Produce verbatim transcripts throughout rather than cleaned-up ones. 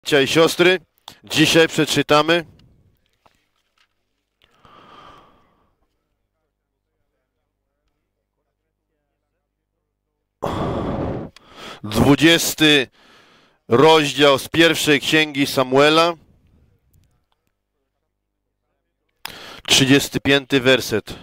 Bracia i siostry, dzisiaj przeczytamy dwudziesty rozdział z pierwszej księgi Samuela, trzydziesty piąty werset.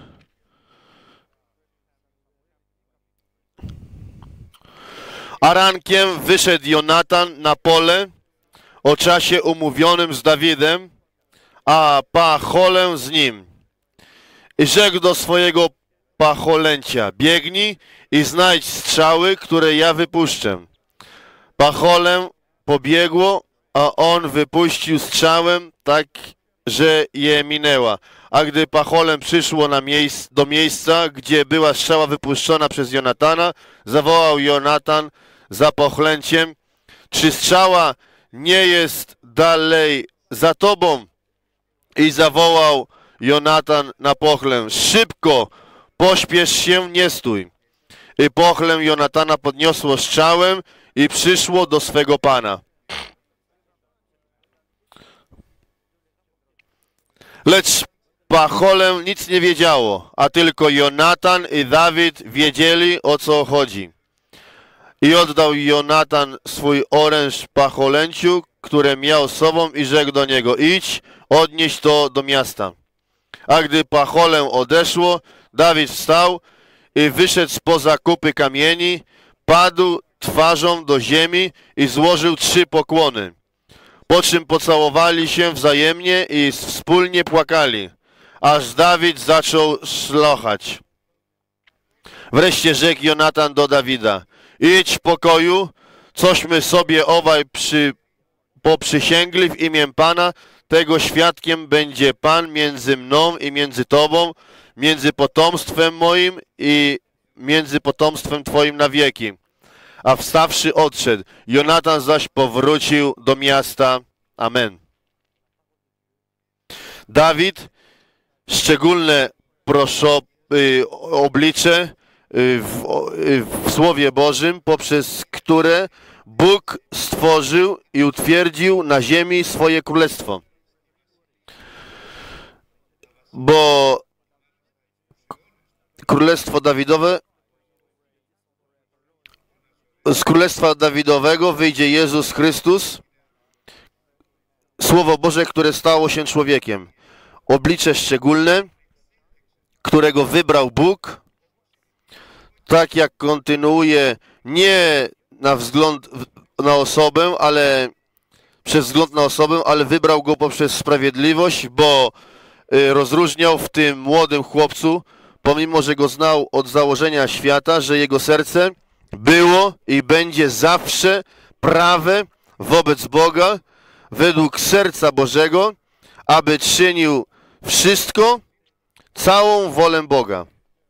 A rankiem wyszedł Jonatan na pole o czasie umówionym z Dawidem, a pacholę z nim. I rzekł do swojego pacholęcia: biegnij i znajdź strzały, które ja wypuszczę. Pacholę pobiegło, a on wypuścił strzałem, tak, że je minęła. A gdy pacholem przyszło na miejsc, do miejsca, gdzie była strzała wypuszczona przez Jonatana, zawołał Jonatan za pachlęciem: czy strzała nie jest dalej za tobą? I zawołał Jonatan na pochlę: szybko, pośpiesz się, nie stój. I pochlę Jonatana podniosło strzałem i przyszło do swego pana. Lecz pacholę nic nie wiedziało, a tylko Jonatan i Dawid wiedzieli, o co chodzi. I oddał Jonatan swój oręż pacholęciu, które miał sobą, i rzekł do niego: idź, odnieś to do miasta. A gdy pacholę odeszło, Dawid wstał i wyszedł spoza kupy kamieni, padł twarzą do ziemi i złożył trzy pokłony. Po czym pocałowali się wzajemnie i wspólnie płakali, aż Dawid zaczął szlochać. Wreszcie rzekł Jonatan do Dawida: idź w pokoju, cośmy sobie obaj przy, poprzysięgli w imię Pana, tego świadkiem będzie Pan między mną i między Tobą, między potomstwem moim i między potomstwem Twoim na wieki. A wstawszy odszedł. Jonatan zaś powrócił do miasta. Amen. Dawid, szczególne proszo, y, oblicze y, w, y, w Słowie Bożym, poprzez które Bóg stworzył i utwierdził na ziemi swoje królestwo. Bo królestwo Dawidowe, z królestwa Dawidowego wyjdzie Jezus Chrystus, Słowo Boże, które stało się człowiekiem. Oblicze szczególne, którego wybrał Bóg, tak jak kontynuuje nie na wzgląd na osobę, ale przez wzgląd na osobę, ale wybrał go poprzez sprawiedliwość, bo rozróżniał w tym młodym chłopcu, pomimo że go znał od założenia świata, że jego serce było i będzie zawsze prawe wobec Boga, według serca Bożego, aby czynił wszystko, całą wolę Boga.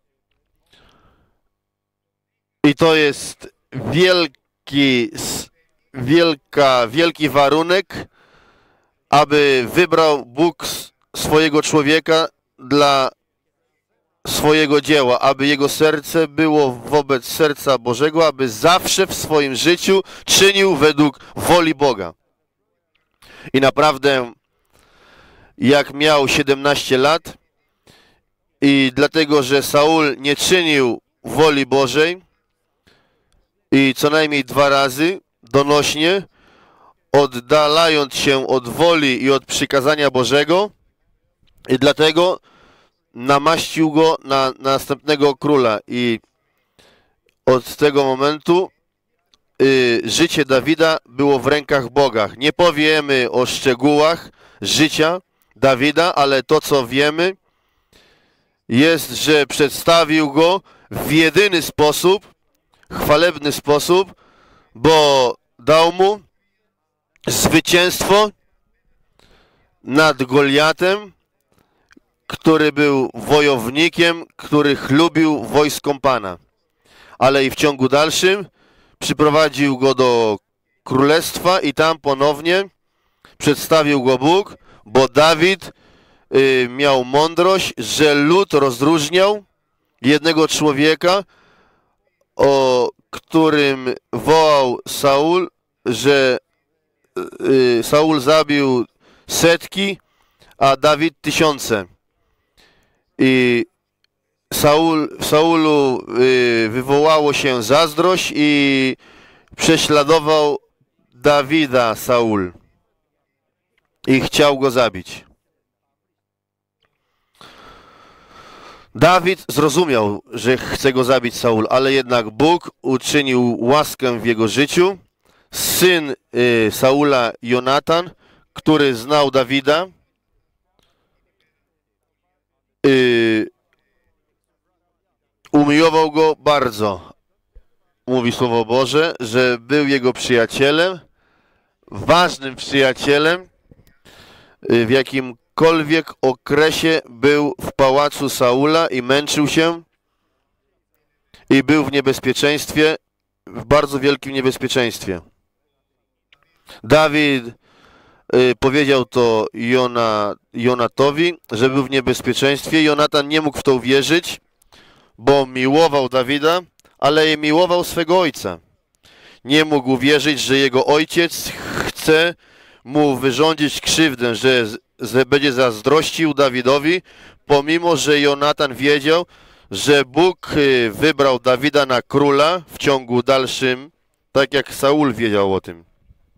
I to jest wielki, wielka, wielki warunek, aby wybrał Bóg swojego człowieka dla swojego dzieła, aby jego serce było wobec serca Bożego, aby zawsze w swoim życiu czynił według woli Boga. I naprawdę, jak miał siedemnaście lat i dlatego, że Saul nie czynił woli Bożej i co najmniej dwa razy donośnie, oddalając się od woli i od przykazania Bożego, i dlatego namaścił go na, na następnego króla. I od tego momentu y, życie Dawida było w rękach Boga. Nie powiemy o szczegółach życia Dawida, ale to, co wiemy, jest, że przedstawił go w jedyny sposób, chwalebny sposób, bo dał mu zwycięstwo nad Goliatem, który był wojownikiem, który chlubił wojskom Pana. Ale i w ciągu dalszym przyprowadził go do królestwa i tam ponownie przedstawił go Bóg, bo Dawid y, miał mądrość, że lud rozróżniał jednego człowieka, o którym wołał Saul, że y, Saul zabił setki, a Dawid tysiące. I Saul, w Saulu y, wywołało się zazdrość i prześladował Dawida Saul i chciał go zabić. Dawid zrozumiał, że chce go zabić Saul, ale jednak Bóg uczynił łaskę w jego życiu. Syn y, Saula, Jonatan, który znał Dawida, y, umiłował go bardzo. Mówi Słowo Boże, że był jego przyjacielem, ważnym przyjacielem, y, w jakimkolwiek okresie był w pałacu Saula i męczył się i był w niebezpieczeństwie, w bardzo wielkim niebezpieczeństwie. Dawid y, powiedział to Jona, Jonatowi, że był w niebezpieczeństwie. Jonatan nie mógł w to uwierzyć, bo miłował Dawida, ale miłował swego ojca. Nie mógł uwierzyć, że jego ojciec chce mu wyrządzić krzywdę, że, że będzie zazdrościł Dawidowi, pomimo że Jonatan wiedział, że Bóg wybrał Dawida na króla w ciągu dalszym, tak jak Saul wiedział o tym.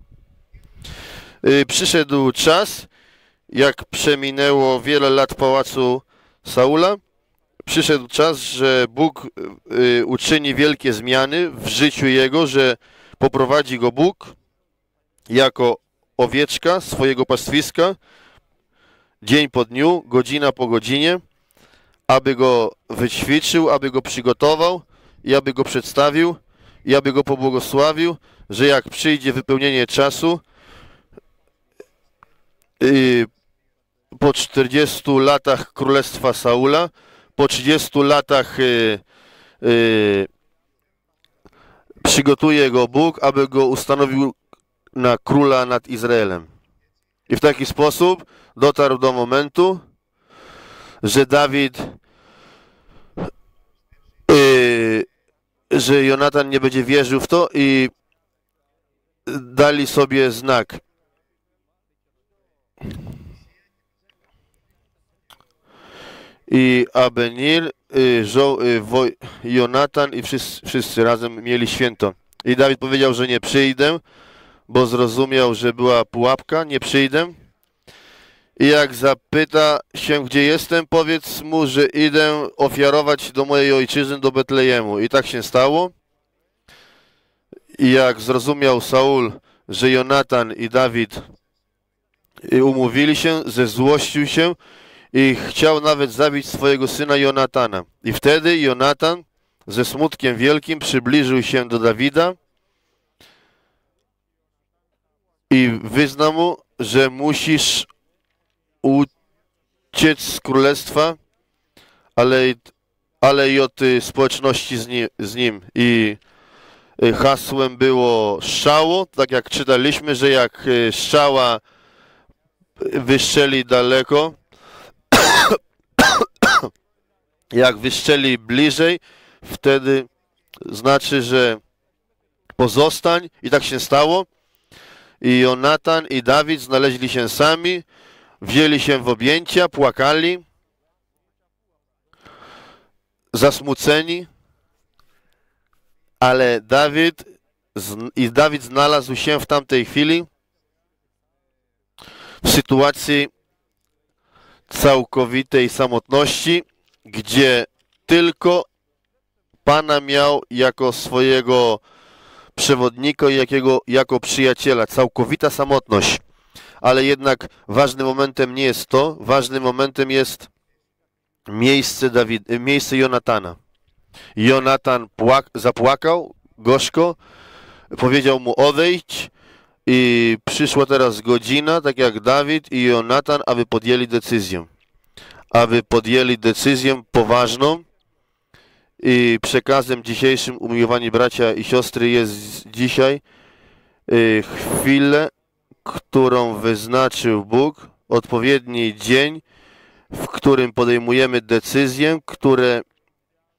Przyszedł czas, jak przeminęło wiele lat pałacu Saula, przyszedł czas, że Bóg uczyni wielkie zmiany w życiu jego, że poprowadzi go Bóg jako owieczka swojego pastwiska, dzień po dniu, godzina po godzinie, aby go wyćwiczył, aby go przygotował i aby go przedstawił i aby go pobłogosławił, że jak przyjdzie wypełnienie czasu, yy, po czterdziestu latach królestwa Saula, po trzydziestu latach yy, yy, przygotuje go Bóg, aby go ustanowił na króla nad Izraelem. I w taki sposób dotarł do momentu, że Dawid, yy, że Jonatan nie będzie wierzył w to i dali sobie znak. I Abenir, y, żo, y, woj, Jonatan i wszyscy, wszyscy razem mieli święto. I Dawid powiedział, że nie przyjdę, bo zrozumiał, że była pułapka, nie przyjdę. I jak zapyta się, gdzie jestem, powiedz mu, że idę ofiarować do mojej ojczyzny, do Betlejemu. I tak się stało. I jak zrozumiał Saul, że Jonatan i Dawid umówili się, zezłościł się i chciał nawet zabić swojego syna Jonatana. I wtedy Jonatan ze smutkiem wielkim przybliżył się do Dawida i wyznał mu, że musisz uciec z królestwa, ale, ale i od społeczności z nim, z nim. I hasłem było strzało, tak jak czytaliśmy, że jak strzała wystrzeli daleko, jak wystrzeli bliżej, wtedy znaczy, że pozostań. I tak się stało. I Jonatan i Dawid znaleźli się sami, wzięli się w objęcia, płakali, zasmuceni, ale Dawid i Dawid znalazł się w tamtej chwili w sytuacji całkowitej samotności, gdzie tylko Pana miał jako swojego przewodnika i jakiego, jako przyjaciela. Całkowita samotność. Ale jednak ważnym momentem nie jest to. Ważnym momentem jest miejsce, Dawid, miejsce Jonatana. Jonatan płak, zapłakał gorzko, powiedział mu odejdź i przyszła teraz godzina, tak jak Dawid i Jonatan, aby podjęli decyzję. Aby podjęli decyzję poważną. I przekazem dzisiejszym, umiłowani bracia i siostry, jest dzisiaj y, chwilę, którą wyznaczył Bóg, odpowiedni dzień, w którym podejmujemy decyzje, które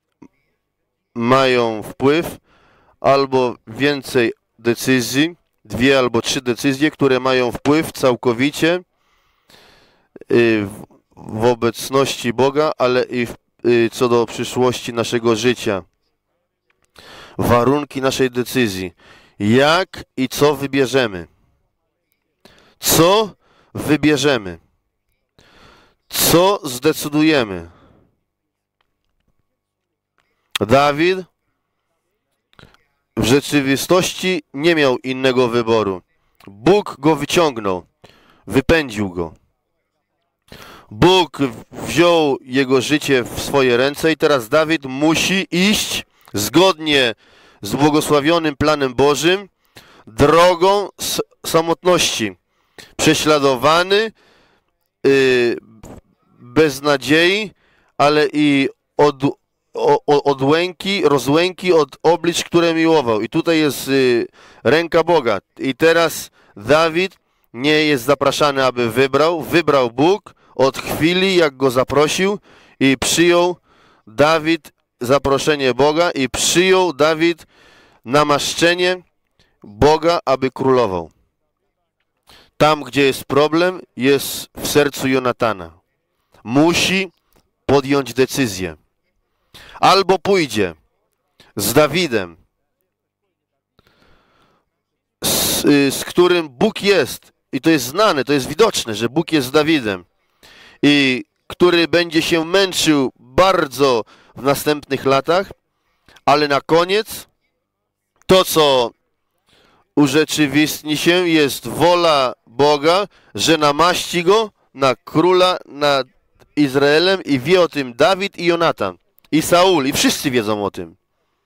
mają wpływ, albo więcej decyzji, dwie albo trzy decyzje, które mają wpływ całkowicie y, w obecności Boga, ale i w, y, co do przyszłości naszego życia. Warunki naszej decyzji. Jak i co wybierzemy? Co wybierzemy? Co zdecydujemy? Dawid w rzeczywistości nie miał innego wyboru. Bóg go wyciągnął, wypędził go. Bóg wziął jego życie w swoje ręce i teraz Dawid musi iść zgodnie z błogosławionym planem Bożym drogą samotności. Prześladowany, yy, bez nadziei, ale i od, o, od łęki, rozłęki od oblicz, które miłował. I tutaj jest yy, ręka Boga. I teraz Dawid nie jest zapraszany, aby wybrał. Wybrał Bóg od chwili, jak go zaprosił i przyjął Dawid zaproszenie Boga i przyjął Dawid namaszczenie Boga, aby królował. Tam, gdzie jest problem, jest w sercu Jonatana. Musi podjąć decyzję. Albo pójdzie z Dawidem, z, z którym Bóg jest, i to jest znane, to jest widoczne, że Bóg jest z Dawidem, i który będzie się męczył bardzo w następnych latach, ale na koniec to, co urzeczywistni się, jest wola Boga, że namaści go na króla nad Izraelem i wie o tym Dawid i Jonatan, i Saul, i wszyscy wiedzą o tym.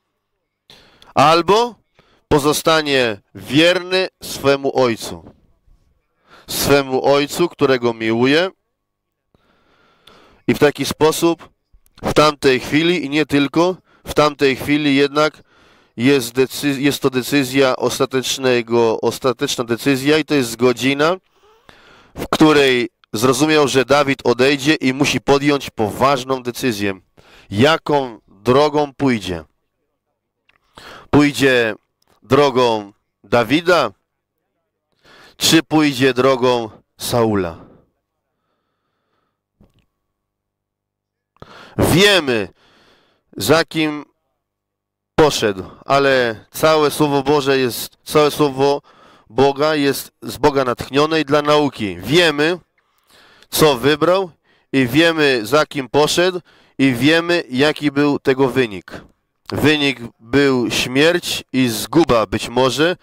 Albo pozostanie wierny swemu ojcu. Swemu ojcu, którego miłuje, i w taki sposób w tamtej chwili, i nie tylko, w tamtej chwili jednak jest, decyz jest to decyzja ostatecznego, ostateczna decyzja i to jest godzina, w której zrozumiał, że Dawid odejdzie i musi podjąć poważną decyzję. Jaką drogą pójdzie? Pójdzie drogą Dawida, czy pójdzie drogą Saula? Wiemy, za kim poszedł, ale całe Słowo Boże jest, całe Słowo Boga jest z Boga natchnione i dla nauki. Wiemy, co wybrał i wiemy, za kim poszedł i wiemy, jaki był tego wynik. Wynik był śmierć i zguba być może.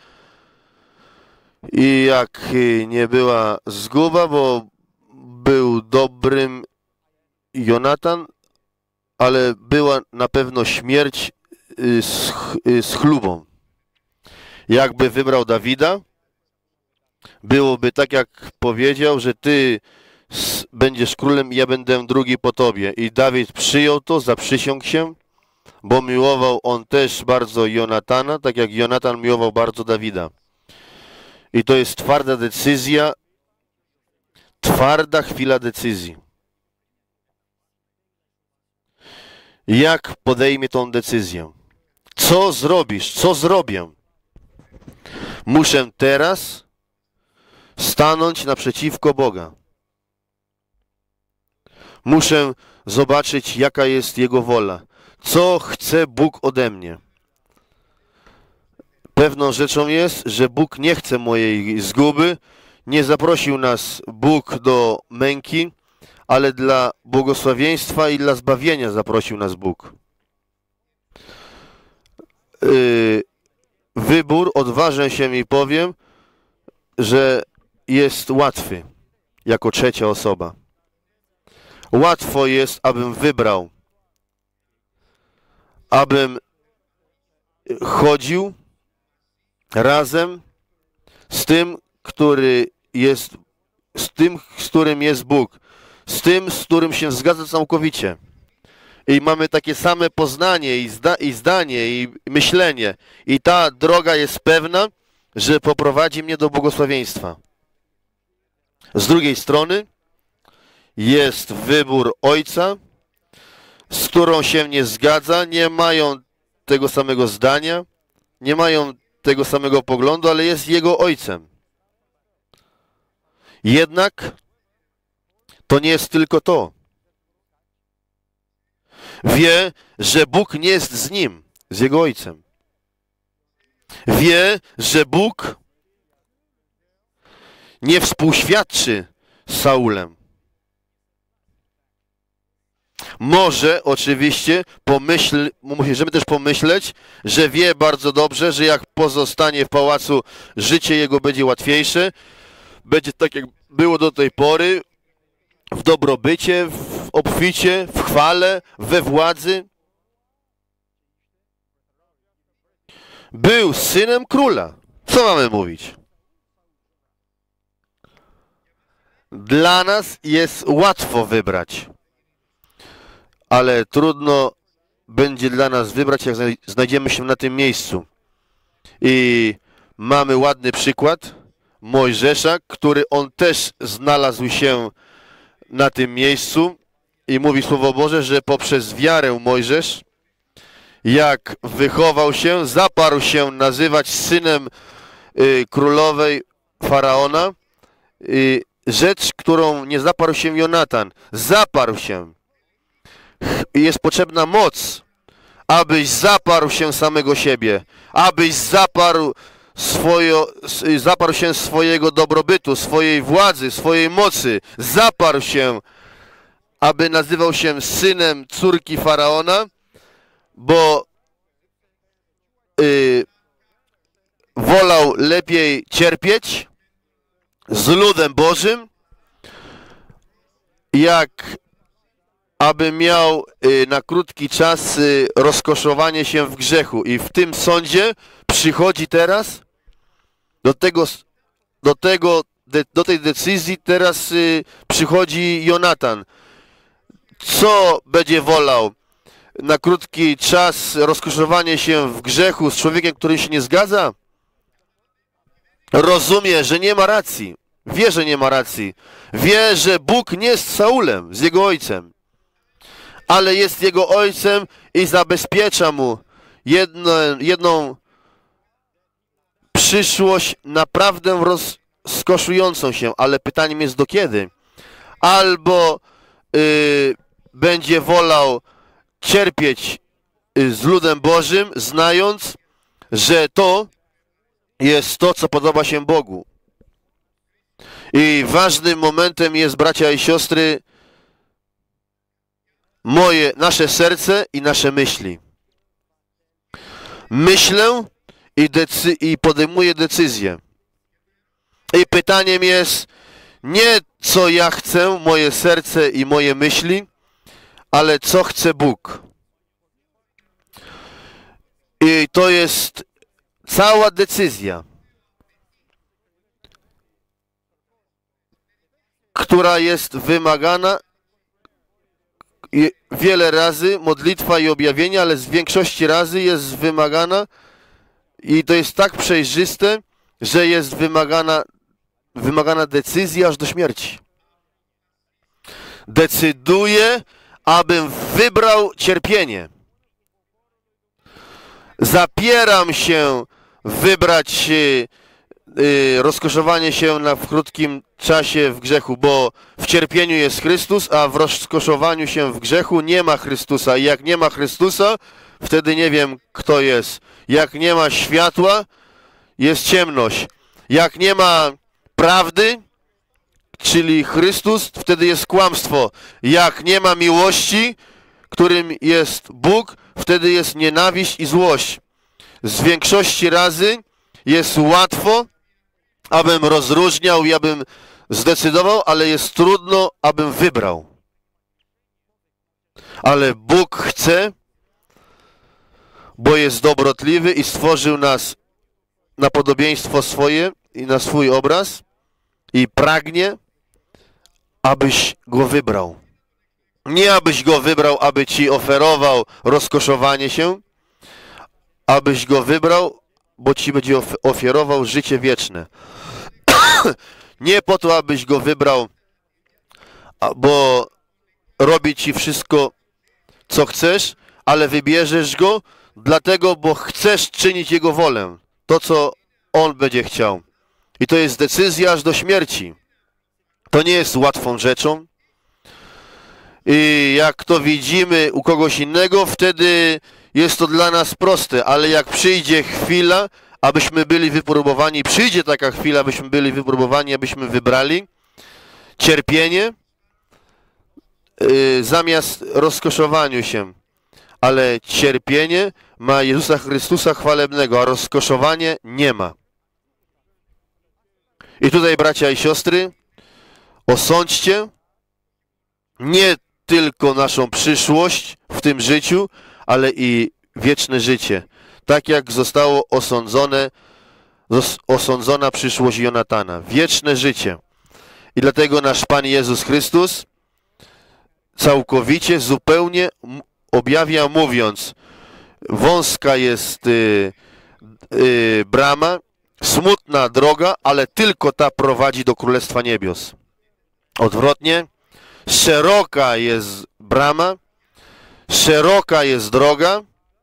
I jak nie była zguba, bo był dobrym Jonatan, ale była na pewno śmierć z, z chlubą. Jakby wybrał Dawida, byłoby tak, jak powiedział, że ty będziesz królem i ja będę drugi po tobie. I Dawid przyjął to, zaprzysiągł się, bo miłował on też bardzo Jonatana, tak jak Jonatan miłował bardzo Dawida. I to jest twarda decyzja, twarda chwila decyzji. Jak podejmie tą decyzję? Co zrobisz? Co zrobię? Muszę teraz stanąć naprzeciwko Boga. Muszę zobaczyć, jaka jest Jego wola. Co chce Bóg ode mnie? Pewną rzeczą jest, że Bóg nie chce mojej zguby. Nie zaprosił nas Bóg do męki, ale dla błogosławieństwa i dla zbawienia zaprosił nas Bóg. Yy, wybór, odważę się i powiem, że jest łatwy jako trzecia osoba. Łatwo jest, abym wybrał, abym chodził razem z tym, który jest, z tym, z którym jest Bóg, z tym, z którym się zgadza całkowicie. I mamy takie same poznanie i, zda, i zdanie i myślenie. I ta droga jest pewna, że poprowadzi mnie do błogosławieństwa. Z drugiej strony jest wybór ojca, z którą się nie zgadza, nie mają tego samego zdania, nie mają tego samego poglądu, ale jest jego ojcem. Jednak to nie jest tylko to. Wie, że Bóg nie jest z nim, z jego ojcem. Wie, że Bóg nie współświadczy z Saulem. Może oczywiście pomyśl, możemy też pomyśleć, że wie bardzo dobrze, że jak pozostanie w pałacu, życie jego będzie łatwiejsze, będzie tak jak było do tej pory, w dobrobycie, w obficie, w chwale, we władzy. Był synem króla. Co mamy mówić? Dla nas jest łatwo wybrać, ale trudno będzie dla nas wybrać, jak znajdziemy się na tym miejscu. I mamy ładny przykład Mojżesza, który on też znalazł się na tym miejscu i mówi Słowo Boże, że poprzez wiarę Mojżesz, jak wychował się, zaparł się nazywać synem y, królowej Faraona, y, rzecz, którą nie zaparł się Jonatan. Zaparł się. Jest potrzebna moc, abyś zaparł się samego siebie, abyś zaparł, swojo, zaparł się swojego dobrobytu, swojej władzy, swojej mocy, zaparł się, aby nazywał się synem córki Faraona, bo y, wolał lepiej cierpieć z ludem Bożym, jak aby miał y, na krótki czas y, rozkoszowanie się w grzechu. I w tym sądzie przychodzi teraz do tego, do tego, de, do tej decyzji teraz y, przychodzi Jonatan. Co będzie wolał? Na krótki czas rozkoszowanie się w grzechu z człowiekiem, który się nie zgadza? Rozumie, że nie ma racji. Wie, że nie ma racji. Wie, że Bóg nie jest Saulem, z jego ojcem, ale jest jego ojcem i zabezpiecza mu jedno, jedną przyszłość naprawdę rozkoszującą się, ale pytaniem jest do kiedy? Albo yy, będzie wolał cierpieć z ludem Bożym, znając, że to jest to, co podoba się Bogu. I ważnym momentem jest, bracia i siostry, moje, nasze serce i nasze myśli. Myślę i, decy i podejmuję decyzję. I pytaniem jest nie co ja chcę, moje serce i moje myśli, ale co chce Bóg. I to jest cała decyzja, która jest wymagana i wiele razy, modlitwa i objawienie, ale z większości razy jest wymagana i to jest tak przejrzyste, że jest wymagana, wymagana decyzja aż do śmierci. Decyduję, abym wybrał cierpienie. Zapieram się wybrać y, y, rozkoszowanie się na, w krótkim czasie w grzechu, bo w cierpieniu jest Chrystus, a w rozkoszowaniu się w grzechu nie ma Chrystusa. I jak nie ma Chrystusa, wtedy nie wiem, kto jest. Jak nie ma światła, jest ciemność. Jak nie ma prawdy, czyli Chrystus, wtedy jest kłamstwo. Jak nie ma miłości, którym jest Bóg, wtedy jest nienawiść i złość. Z większości razy jest łatwo, abym rozróżniał i abym zdecydował, ale jest trudno, abym wybrał. Ale Bóg chce, bo jest dobrotliwy i stworzył nas na podobieństwo swoje i na swój obraz i pragnie, abyś Go wybrał. Nie abyś Go wybrał, aby Ci oferował rozkoszowanie się, abyś Go wybrał, bo Ci będzie ofiarował życie wieczne. Nie po to, abyś Go wybrał, bo robi Ci wszystko, co chcesz, ale wybierzesz Go dlatego, bo chcesz czynić Jego wolę. to, co On będzie chciał. I to jest decyzja aż do śmierci. To nie jest łatwą rzeczą. I jak to widzimy u kogoś innego, wtedy jest to dla nas proste, ale jak przyjdzie chwila, abyśmy byli wypróbowani, przyjdzie taka chwila, abyśmy byli wypróbowani, abyśmy wybrali cierpienie yy, zamiast rozkoszowaniu się. Ale cierpienie ma Jezusa Chrystusa chwalebnego, a rozkoszowanie nie ma. I tutaj, bracia i siostry, osądźcie nie tylko naszą przyszłość w tym życiu, ale i wieczne życie. Tak jak zostało osądzone, osądzona przyszłość Jonatana. Wieczne życie. I dlatego nasz Pan Jezus Chrystus całkowicie, zupełnie objawia, mówiąc, wąska jest y, y, brama, smutna droga, ale tylko ta prowadzi do Królestwa Niebios. Odwrotnie, szeroka jest brama, szeroka jest droga,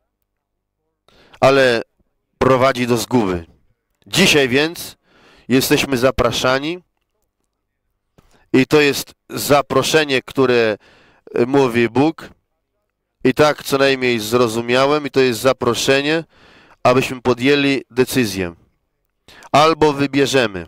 ale prowadzi do zguby. Dzisiaj więc jesteśmy zapraszani i to jest zaproszenie, które mówi Bóg i tak co najmniej zrozumiałem i to jest zaproszenie, abyśmy podjęli decyzję. Albo wybierzemy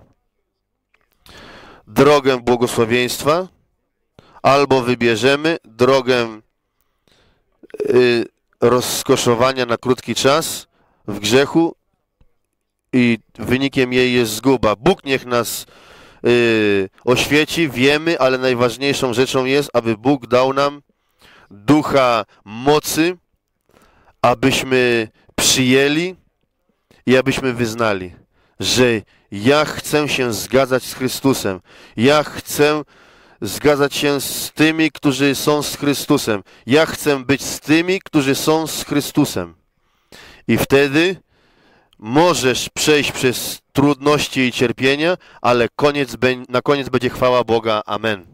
drogę błogosławieństwa, albo wybierzemy drogę y, rozkoszowania na krótki czas w grzechu i wynikiem jej jest zguba. Bóg niech nas y, oświeci, wiemy, ale najważniejszą rzeczą jest, aby Bóg dał nam ducha mocy, abyśmy przyjęli i abyśmy wyznali, że ja chcę się zgadzać z Chrystusem. Ja chcę zgadzać się z tymi, którzy są z Chrystusem. Ja chcę być z tymi, którzy są z Chrystusem. I wtedy możesz przejść przez trudności i cierpienia, ale koniec, na koniec będzie chwała Boga. Amen.